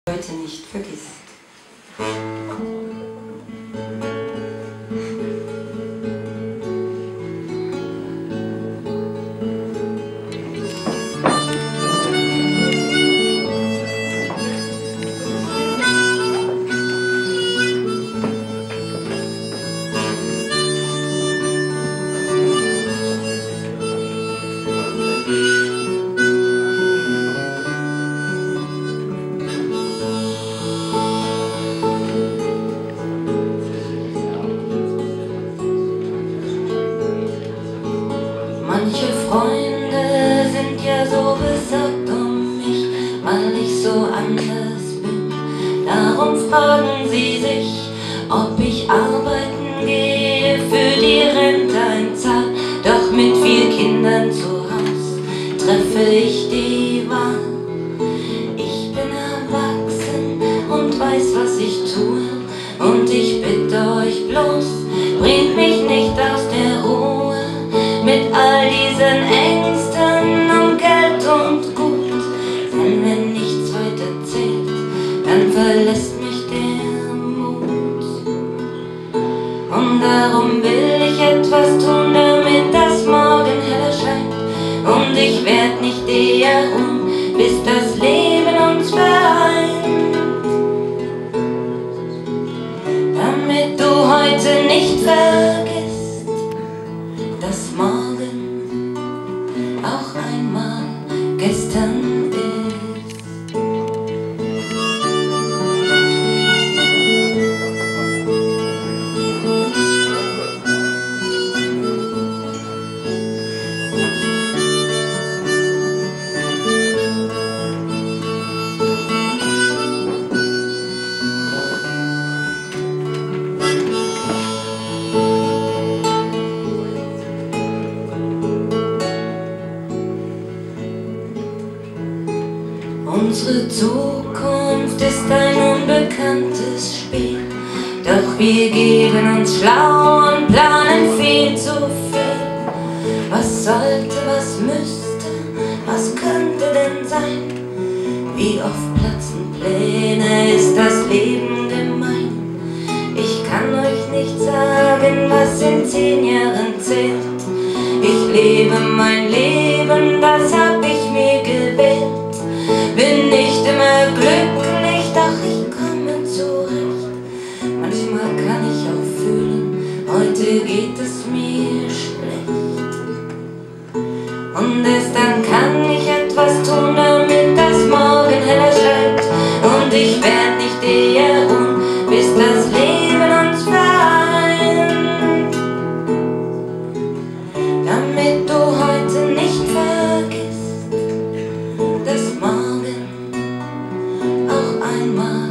heute nicht vergisst. Manche Freunde sind ja so besorgt um mich, weil ich so anders bin. Darum fragen sie sich, ob ich arbeiten gehe, für die Rente einzahl. Doch mit 4 Kindern zu Haus treffe ich die Wahl. Ich bin erwachsen und weiß, was ich tue, und ich bitte euch bloß, bringt mich nicht aus der Ruhe mit all diesen Ängsten um Geld und Gut. Denn wenn nichts weiter zählt, dann verlässt mich der Mut. Und darum will ich etwas tun, damit das Morgen heller scheint. Und ich werd nicht eher bis das Leben uns vereint. Damit du heute nicht vergisst, dass morgen auch einmal gestern ist. Unsere Zukunft ist ein unbekanntes Spiel, doch wir geben uns schlau und planen viel zu viel. Was sollte, was müsste, was könnte denn sein? Wie oft platzen Pläne, ist das Leben gemein. Ich kann euch nicht sagen, was in 10 Jahren zählt. Ich lebe mein Leben, das hab ich mir gewählt. Bin nicht immer glücklich, doch ich komme zurecht. Manchmal kann ich auch fühlen, heute geht es mir schlecht. Und erst dann kann ich etwas tun, damit das Morgen heller scheint. Und ich werd nicht eher bis das Leben uns vereint. Damit du heute nicht vergisst, dass morgen auch einmal